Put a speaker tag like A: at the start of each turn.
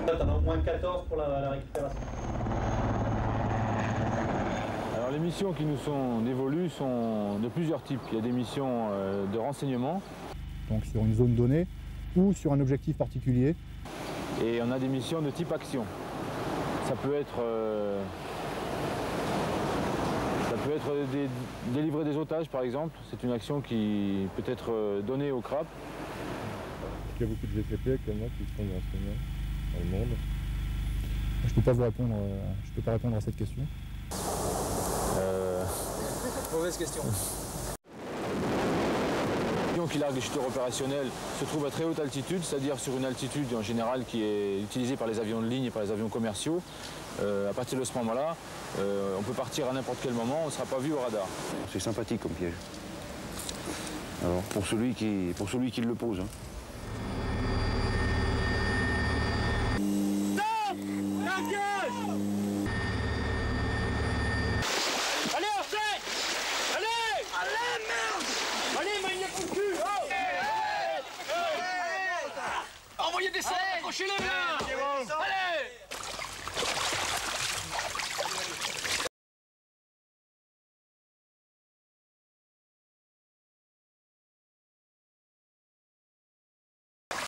A: T'en as au moins 14 pour la récupération.
B: Alors les missions qui nous sont dévolues sont de plusieurs types. Il y a des missions de renseignement.
C: Donc sur une zone donnée ou sur un objectif particulier.
B: Et on a des missions de type action. Ça peut être délivrer des otages par exemple. C'est une action qui peut être donnée au CRAP.
D: Il y a beaucoup de VTP actuellement qui font des renseignements dans le monde.
C: Je peux pas répondre à cette question.
E: Mauvaise question.
B: L'avion qui largue des chuteurs opérationnels se trouve à très haute altitude, c'est-à-dire sur une altitude en général qui est utilisée par les avions de ligne et par les avions commerciaux. À partir de ce moment-là, on peut partir à n'importe quel moment, on ne sera pas vu au radar.
F: C'est sympathique comme piège. Alors, pour celui qui le pose. Hein.
E: Allez, Arsène! Allez! Allez, merde! Allez, maniaque mon cul! Oh! Envoyez des sorts, accrochez-les bien! Allez!